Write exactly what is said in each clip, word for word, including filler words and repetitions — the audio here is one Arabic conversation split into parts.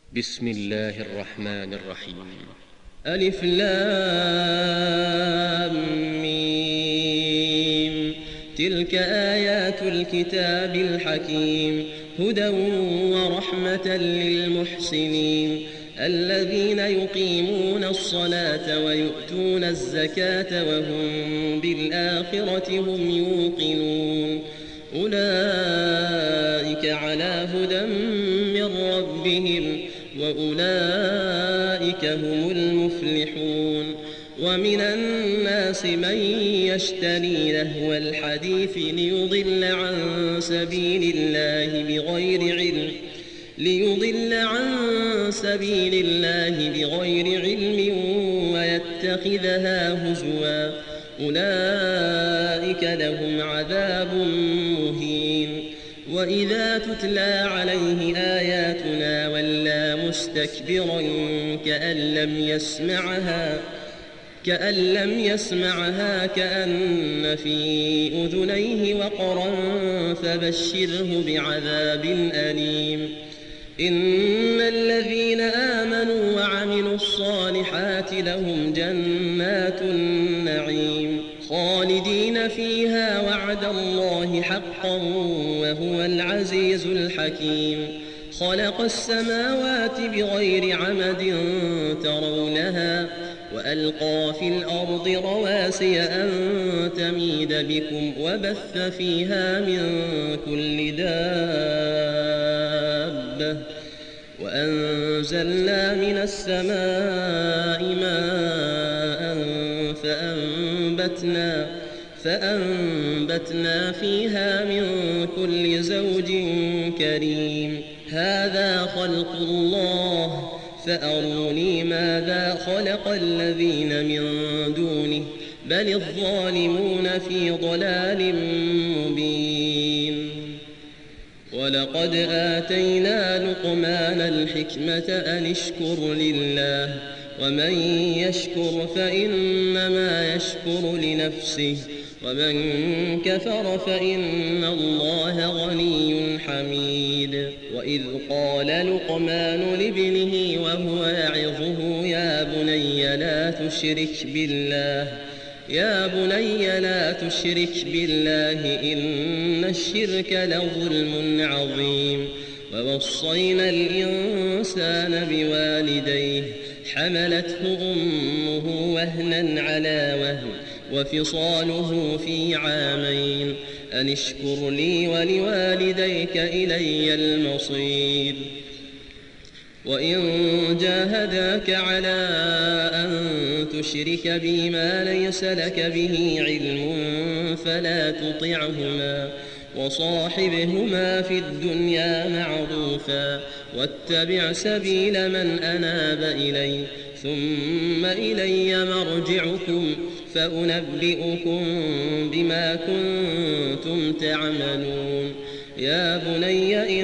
بسم الله الرحمن الرحيم. ألف لام ميم. تلك آيات الكتاب الحكيم، هدى ورحمة للمحسنين الذين يقيمون الصلاة ويؤتون الزكاة وهم بالآخرة هم يوقنون. أولئك على هدى من ربهم وأولئك هم المفلحون. ومن الناس من يشتري لهو الحديث ليضل عن سبيل الله بغير علم ليضل عن سبيل الله بغير علم ويتخذها هزوا، أولئك لهم عذاب مهين. وإذا تتلى عليه آياتنا ولى مستكبرا كأن لم يسمعها كأن لم يسمعها كأن في أذنيه وقرا فبشره بعذاب أليم. إن الذين آمنوا وعملوا الصالحات لهم جنات النعيم خالدين فيها وعد الله حقا وهو العزيز الحكيم. خلق السماوات بغير عمد ترونها وألقى في الأرض رواسي أن تميد بكم وبث فيها من كل دابة وأنزلنا من السماء ماء فأنبتنا, فأنبتنا فيها من كل زوج كريم. هذا خلق الله فأروني ماذا خلق الذين من دونه بل الظالمون في ضلال مبين. ولقد آتينا لقمان الحكمة أن اشكر لله ومن يشكر فإنما يشكر لنفسه ومن كفر فإن الله غني حميد. وإذ قال لقمان لابنه وهو يعظه يا بني لا تشرك بالله يا بني لا تشرك بالله إن الشرك لظلم عظيم. ووصينا الإنسان بوالديه حملته أمه وهنا على وهن وفصاله في عامين أن اشكر لي ولوالديك إلي المصير. وإن جاهداك على أن تشرك بي ما ليس لك به علم فلا تطعهما وصاحبهما في الدنيا معروفا واتبع سبيل من أناب إلي ثم إلي مرجعكم فأنبئكم بما كنتم تعملون. يا بني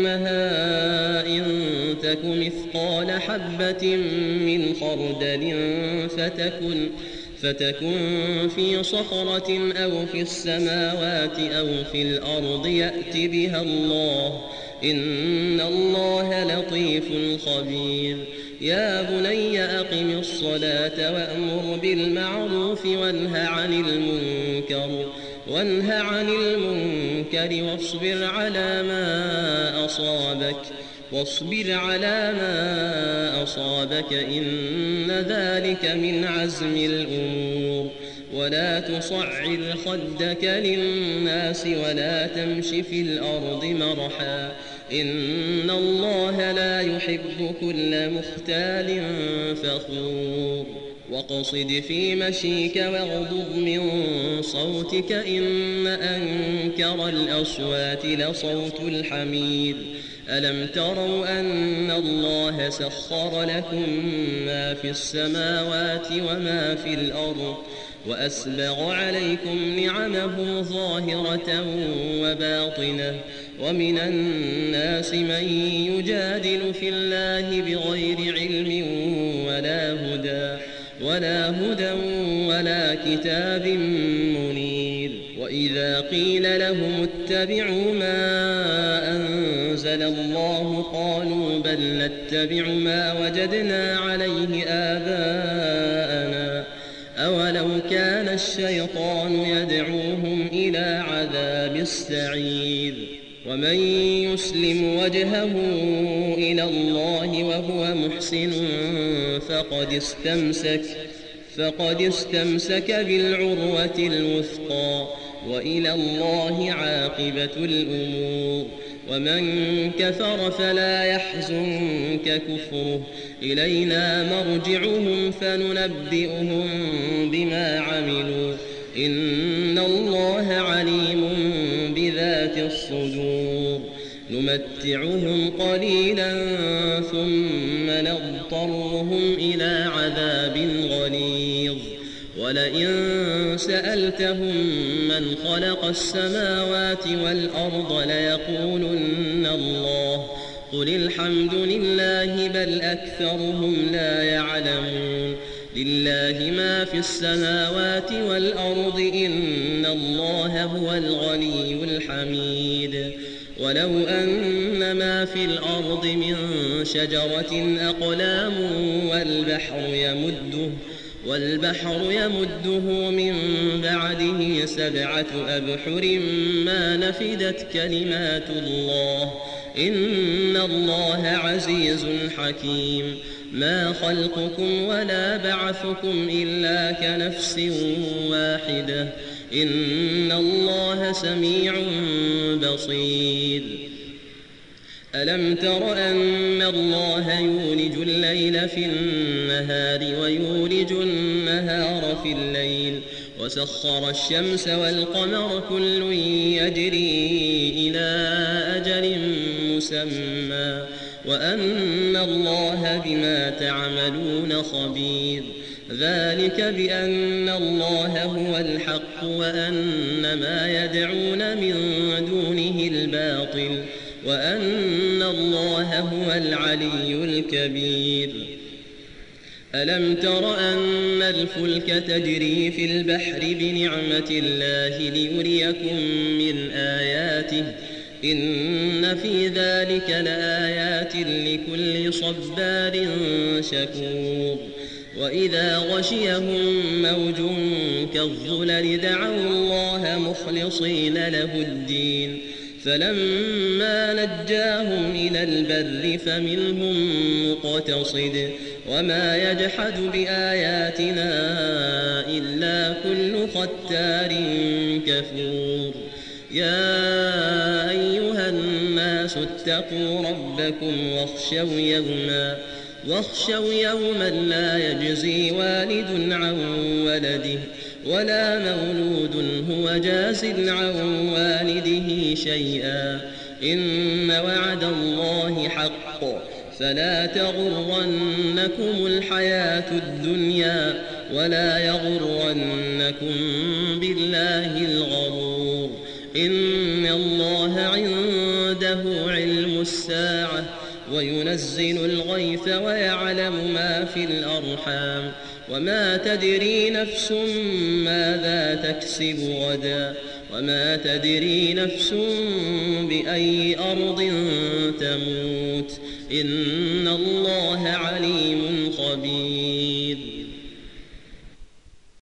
إنها إن تك مثقال حبة من خردل فتكن فتكن في صخرة أو في السماوات أو في الأرض يأت بها الله إن الله لطيف خبير. يا بني أقم الصلاة وأمر بالمعروف وانه عن المنكر وانه عن المنكر واصبر على ما أصابك واصبر على ما أصابك إن ذلك من عزم الأمور. ولا تصعر خدك للناس ولا تمش في الأرض مرحا إن الله لا يحب كل مختال فخور. واقصد في مشيك واغضض من صوتك إن أنكر الأصوات لصوت الحمير. ألم تروا أن الله سخر لكم ما في السماوات وما في الأرض وأسبغ عليكم نعمه ظاهرة وباطنة ومن الناس من يجادل في الله بغير علم ولا هدى ولا هدى ولا كتاب منير. وإذا قيل لهم اتبعوا ما أنزل الله قالوا بل نتبع ما وجدنا عليه آباءنا أولو كان الشيطان يدعوهم إلى عذاب السعير ومن يسلم وجهه إلى الله وهو محسن فقد استمسك فقد استمسك بالعروة الوثقى وإلى الله عاقبة الأمور ومن كفر فلا يحزنك كفره إلينا مرجعهم فننبئهم بما عملوا إن الله عليم بذات الصدور نمتعهم قليلا ثم نضطرهم إلى عذاب غليظ ولئن سألتهم من خلق السماوات والأرض ليقولن الله قل الحمد لله بل أكثرهم لا يعلمون لله ما في السماوات والأرض إن الله هو الغني الحميد ولو أن ما في الأرض من شجرة أقلام والبحر يمده والبحر يمده من بعده سبعة أبحر ما نفدت كلمات الله إن الله عزيز حكيم ما خلقكم ولا بعثكم إلا كنفس واحدة إن الله سميع بصير ألم تر أن الله يولج الليل في النهار ويولج النهار في الليل وسخر الشمس والقمر كل يجري إلى أجل مسمى وأن الله بما تعملون خبير ذلك بأن الله هو الحق وأن ما يدعون من دونه الباطل وأن الله هو العلي الكبير ألم تر أن الفلك تجري في البحر بنعمة الله ليريكم من آياته إن في ذلك لآيات لكل صبار شكور وإذا غشيهم موج كالظلل دعوا الله مخلصين له الدين فلما نجاهم إلى البر فمنهم مقتصد وما يجحد بآياتنا إلا كل ختار كفور يا أيها الناس اتقوا ربكم واخشوا يوما واخشوا يوما لا يجزي والد عن ولده ولا مولود هو جاز عن والده شيئا إن وعد الله حق فلا تغرنكم الحياة الدنيا ولا يغرنكم بالله الغرور إن الله عنده علم الساعة وينزل الغيث ويعلم ما في الأرحام وما تدري نفس ماذا تكسب غدا وما تدري نفس بأي أرض تموت إن الله عليم خبير